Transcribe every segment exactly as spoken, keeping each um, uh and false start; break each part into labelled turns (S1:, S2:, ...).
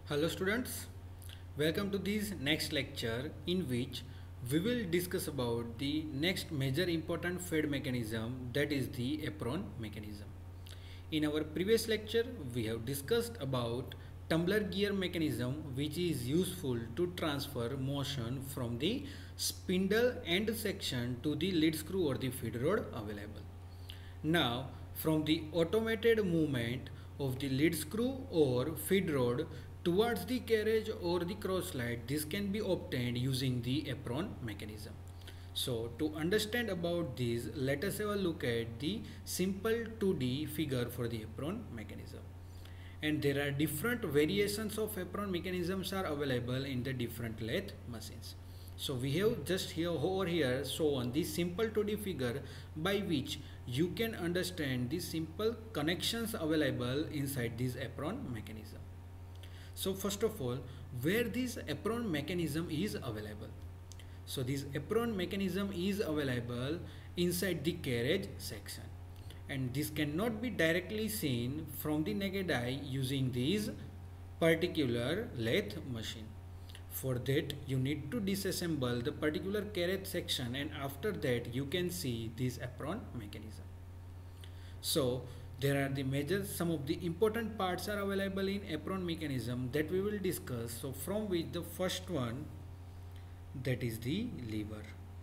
S1: Hello students, welcome to this next lecture in which we will discuss about the next major important feed mechanism, that is the apron mechanism. In our previous lecture we have discussed about tumbler gear mechanism, which is useful to transfer motion from the spindle end section to the lead screw or the feed rod available. Now, from the automated movement of the lead screw or feed rod towards the carriage or the cross slide, this can be obtained using the apron mechanism. So, to understand about this, let us have a look at the simple two D figure for the apron mechanism. And there are different variations of apron mechanisms are available in the different lathe machines. So we have just here over here shown the simple two D figure by which you can understand the simple connections available inside this apron mechanism. So first of all, where this apron mechanism is available. So this apron mechanism is available inside the carriage section, and this cannot be directly seen from the naked eye using this particular lathe machine. For that you need to disassemble the particular carriage section, and after that you can see this apron mechanism. So there are the major, some of the important parts are available in apron mechanism that we will discuss. So from which the first one, that is the lever.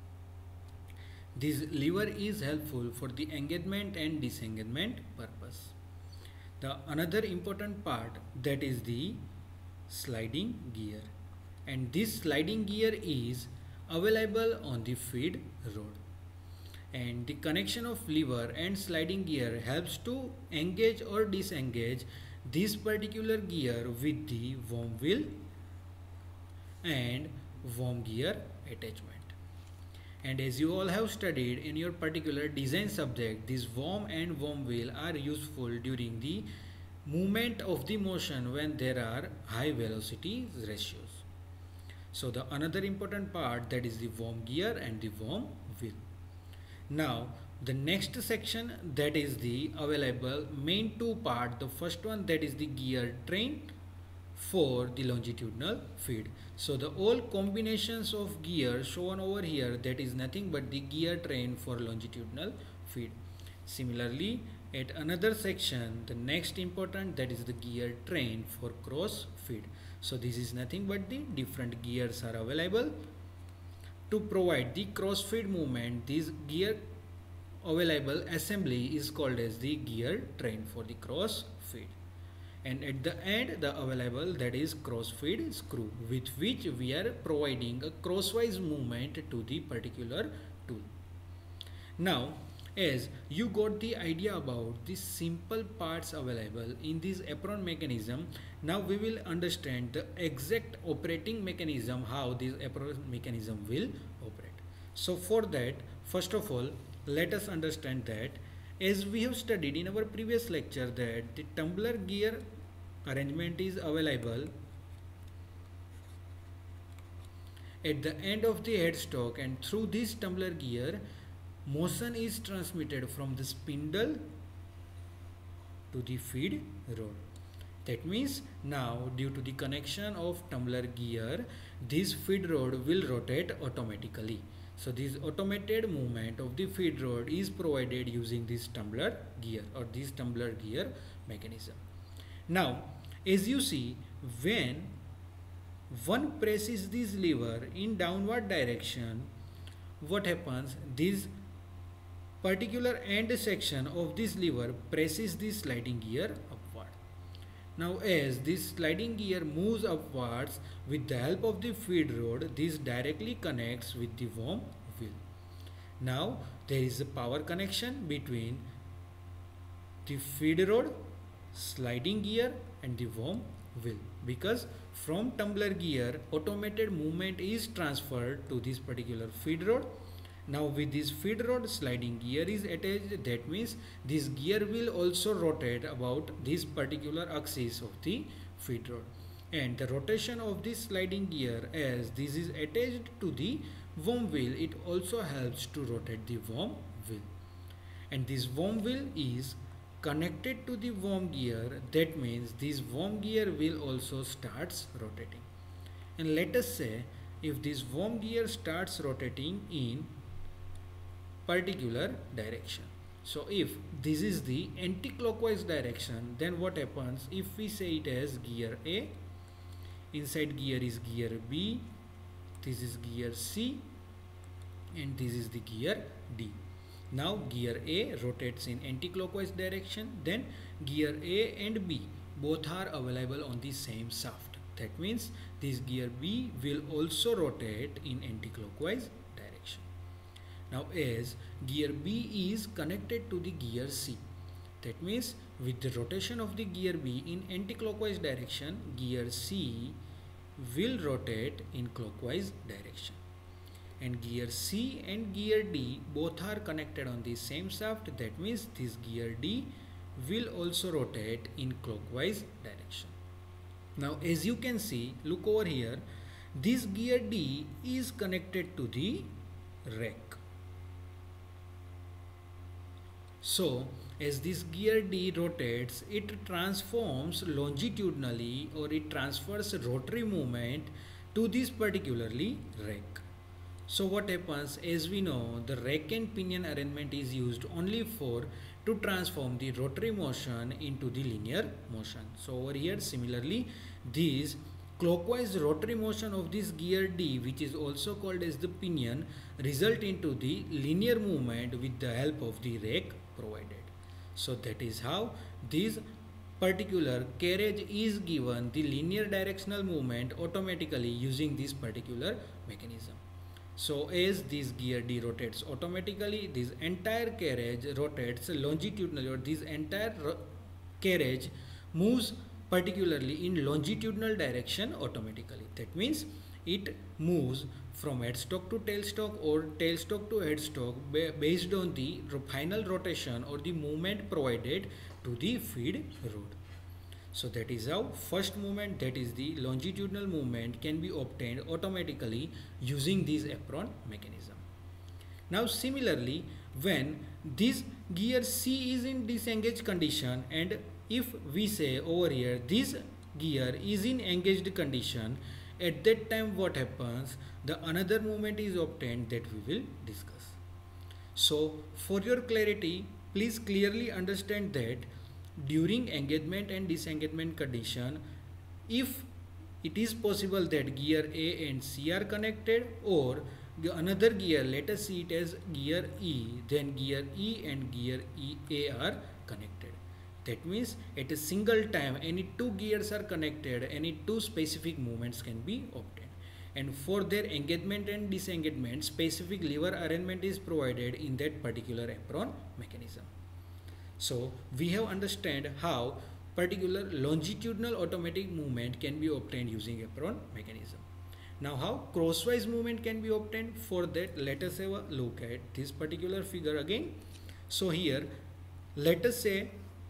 S1: This lever is helpful for the engagement and disengagement purpose. The another important part, that is the sliding gear, and this sliding gear is available on the feed rod, and the connection of lever and sliding gear helps to engage or disengage this particular gear with the worm wheel and worm gear attachment. And as you all have studied in your particular design subject, this worm and worm wheel are useful during the movement of the motion when there are high velocity ratios. So the another important part, that is the worm gear and the worm wheel. Now the next section, that is the available main two part. The first one, that is the gear train for the longitudinal feed. So the all combinations of gear shown over here, that is nothing but the gear train for longitudinal feed. Similarly, at another section, the next important, that is the gear train for cross feed. So this is nothing but the different gears are available to provide the cross feed movement. This gear available assembly is called as the gear train for the cross feed. And at the end, the available, that is cross feed screw, with which we are providing a crosswise movement to the particular tool. Now, as you got the idea about the simple parts available in this apron mechanism, now we will understand the exact operating mechanism, how this apron mechanism will operate. So for that, first of all, let us understand that as we have studied in our previous lecture, that the tumbler gear arrangement is available at the end of the headstock, and through this tumbler gear motion is transmitted from the spindle to the feed rod. That means now, due to the connection of tumbler gear, this feed rod will rotate automatically. So this automated movement of the feed rod is provided using this tumbler gear or this tumbler gear mechanism. Now as you see, when one presses this lever in downward direction, what happens? This particular end section of this lever presses this sliding gear upward. Now as this sliding gear moves upwards with the help of the feed rod, this directly connects with the worm wheel. Now there is a power connection between the feed rod, sliding gear and the worm wheel, because from tumbler gear automated movement is transferred to this particular feed rod. Now with this feed rod, sliding gear is attached. That means this gear will also rotate about this particular axis of the feed rod, and the rotation of this sliding gear, as this is attached to the worm wheel, it also helps to rotate the worm wheel. And this worm wheel is connected to the worm gear, that means this worm gear will also starts rotating. And let us say if this worm gear starts rotating in particular direction. So if this is the anti-clockwise direction, then what happens if we say it as gear A, inside gear is gear B, this is gear C, and this is the gear D. Now gear A rotates in anti-clockwise direction, then gear A and B both are available on the same shaft. That means this gear B will also rotate in anti-clockwise direction. Now as gear B is connected to the gear C, that means with the rotation of the gear B in anti-clockwise direction, gear C will rotate in clockwise direction. And gear C and gear D both are connected on the same shaft, that means this gear D will also rotate in clockwise direction. Now as you can see, look over here, this gear D is connected to the rack. So as this gear D rotates, it transforms longitudinally, or it transfers rotary movement to this particularly rack. So what happens, as we know, the rack and pinion arrangement is used only for to transform the rotary motion into the linear motion. So over here similarly, this clockwise rotary motion of this gear D, which is also called as the pinion, result into the linear movement with the help of the rack provided. So that is how this particular carriage is given the linear directional movement automatically using this particular mechanism. So as this gear D rotates automatically, this entire carriage rotates longitudinally, or this entire carriage moves particularly in longitudinal direction automatically. That means it moves from headstock to tailstock or tailstock to headstock based on the final rotation or the movement provided to the feed rod. So that is how first movement, that is the longitudinal movement, can be obtained automatically using this apron mechanism. Now similarly, when this gear C is in disengaged condition, and if we say over here this gear is in engaged condition, at that time what happens, the another movement is obtained that we will discuss. So for your clarity, please clearly understand that during engagement and disengagement condition, if it is possible that gear A and C are connected, or another gear, let us see it as gear E, then gear E and gear E A are connected. That means at a single time any two gears are connected, any two specific movements can be obtained. And for their engagement and disengagement, specific lever arrangement is provided in that particular apron mechanism. So we have understand how particular longitudinal automatic movement can be obtained using apron mechanism. Now how crosswise movement can be obtained, for that let us have a look at this particular figure again. So here let us say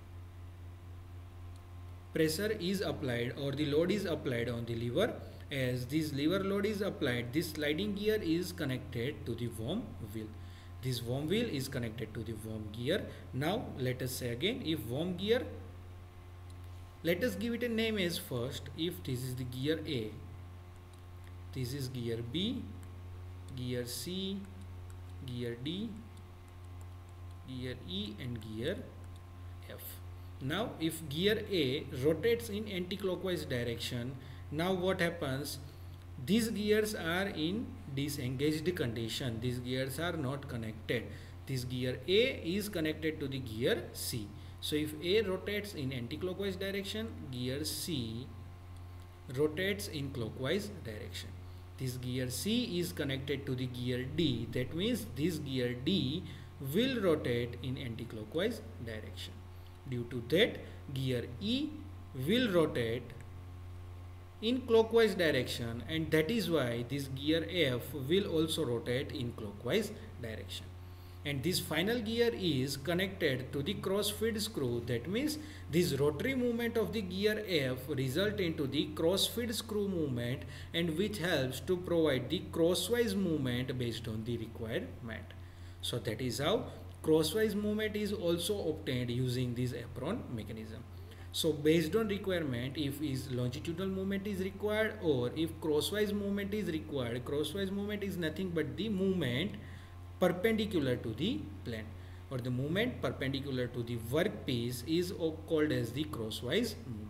S1: pressure is applied or the load is applied on the lever. As this lever load is applied, this sliding gear is connected to the worm wheel. This worm wheel is connected to the worm gear. Now let us say again, if worm gear, let us give it a name as first. If this is the gear A, this is gear B, gear C, gear D, gear E and gear F. Now if gear A rotates in anti-clockwise direction, now what happens, these gears are in disengaged condition, these gears are not connected. This gear A is connected to the gear C. So if A rotates in anti-clockwise direction, gear C rotates in clockwise direction. This gear C is connected to the gear D, that means this gear D will rotate in anti-clockwise direction. Due to that, gear E will rotate in clockwise direction, and that is why this gear F will also rotate in clockwise direction. And this final gear is connected to the cross feed screw, that means this rotary movement of the gear F result into the cross feed screw movement, and which helps to provide the crosswise movement based on the requirement. So that is how crosswise movement is also obtained using this apron mechanism. So based on requirement, if is longitudinal movement is required or if crosswise movement is required, crosswise movement is nothing but the movement perpendicular to the plane, or the movement perpendicular to the workpiece is called as the crosswise movement.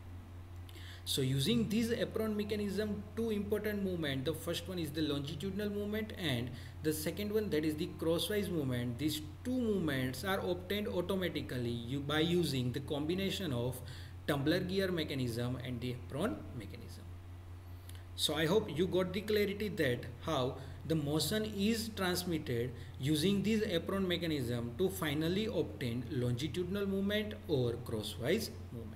S1: So using this apron mechanism, two important movement, the first one is the longitudinal movement and the second one, that is the crosswise movement. These two movements are obtained automatically by using the combination of tumbler gear mechanism and the apron mechanism. So I hope you got the clarity that how the motion is transmitted using this apron mechanism to finally obtain longitudinal movement or crosswise movement.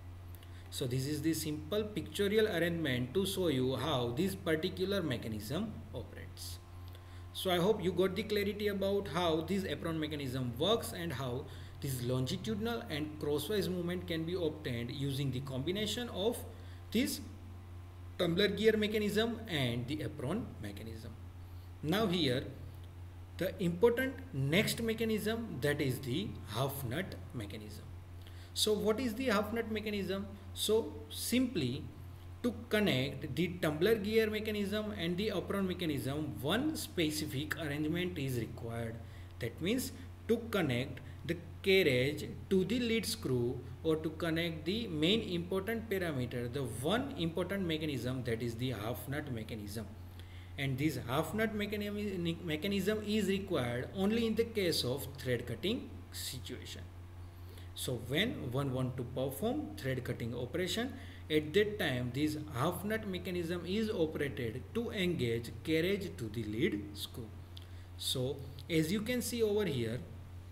S1: So this is the simple pictorial arrangement to show you how this particular mechanism operates. So I hope you got the clarity about how this apron mechanism works and how this longitudinal and crosswise movement can be obtained using the combination of this tumbler gear mechanism and the apron mechanism. Now here the important next mechanism, that is the half nut mechanism. So what is the half nut mechanism? So simply to connect the tumbler gear mechanism and the apron mechanism, one specific arrangement is required. That means to connect the carriage to the lead screw or to connect the main important parameter, the one important mechanism, that is the half nut mechanism. And this half nut mechanism, mechanism is required only in the case of thread cutting situation. So when one want to perform thread cutting operation, at that time this half nut mechanism is operated to engage carriage to the lead screw. So as you can see over here,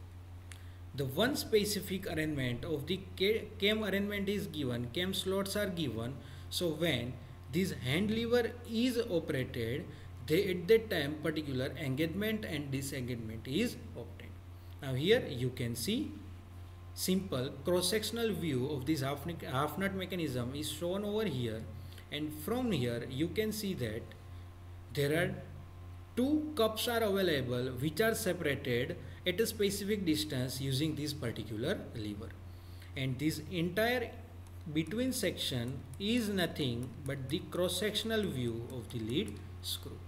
S1: the one specific arrangement of the cam arrangement is given, cam slots are given. So when this hand lever is operated, they at that time particular engagement and disengagement is obtained. Now here you can see simple cross-sectional view of this half, half nut mechanism is shown over here, and from here you can see that there are two cups are available which are separated at a specific distance using this particular lever, and this entire between section is nothing but the cross-sectional view of the lead screw.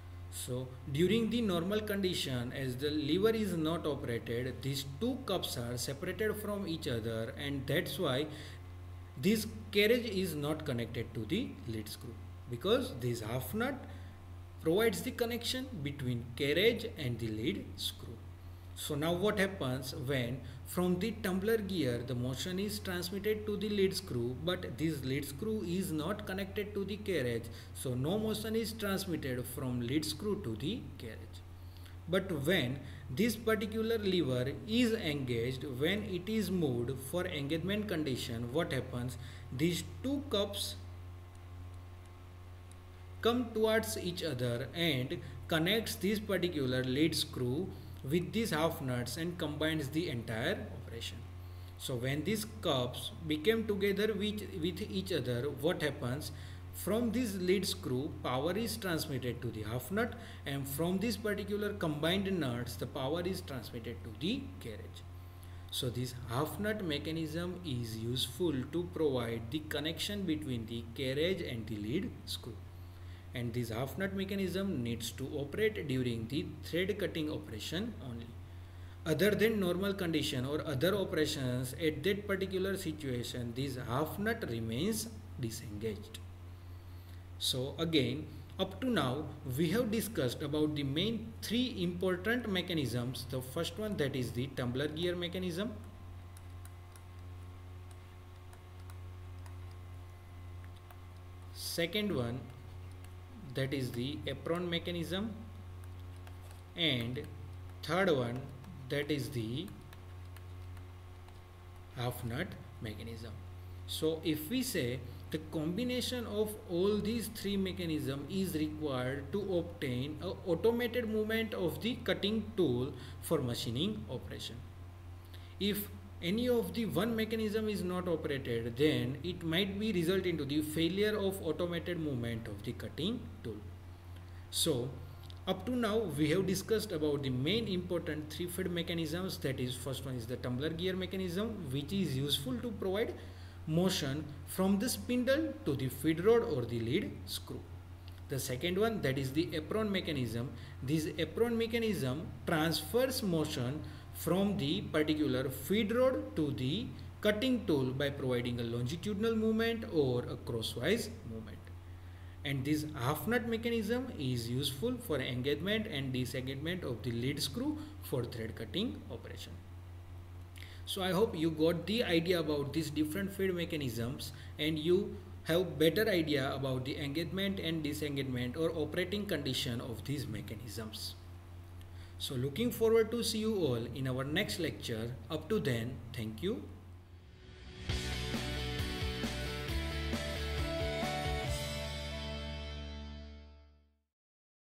S1: So during the normal condition, as the lever is not operated, these two cups are separated from each other, and that's why this carriage is not connected to the lead screw, because this half nut provides the connection between carriage and the lead screw. So now what happens when from the tumbler gear the motion is transmitted to the lead screw, but this lead screw is not connected to the carriage, so no motion is transmitted from lead screw to the carriage. But when this particular lever is engaged, when it is moved for engagement condition, what happens? These two cups come towards each other and connects this particular lead screw with these half nuts and combines the entire operation. So when these cups become together with, with each other, what happens? From this lead screw, power is transmitted to the half nut, and from this particular combined nuts, the power is transmitted to the carriage. So this half nut mechanism is useful to provide the connection between the carriage and the lead screw. And this half nut mechanism needs to operate during the thread cutting operation only. Other than normal condition or other operations, at that particular situation, this half nut remains disengaged. So again, up to now we have discussed about the main three important mechanisms. The first one, that is the tumbler gear mechanism. Second one, that is the apron mechanism, and third one, that is the half nut mechanism. So if we say the combination of all these three mechanisms is required to obtain a automated movement of the cutting tool for machining operation. If any of the one mechanism is not operated, then it might be result into the failure of automated movement of the cutting tool. So Up to now we have discussed about the main important three feed mechanisms. That is, first one is the tumbler gear mechanism, which is useful to provide motion from the spindle to the feed rod or the lead screw. The second one, that is the apron mechanism. This apron mechanism transfers motion from the particular feed rod to the cutting tool by providing a longitudinal movement or a crosswise movement. And this half nut mechanism is useful for engagement and disengagement of the lead screw for thread cutting operation. So I hope you got the idea about these different feed mechanisms and you have better idea about the engagement and disengagement or operating condition of these mechanisms. So looking forward to see you all in our next lecture. Up to then, thank you.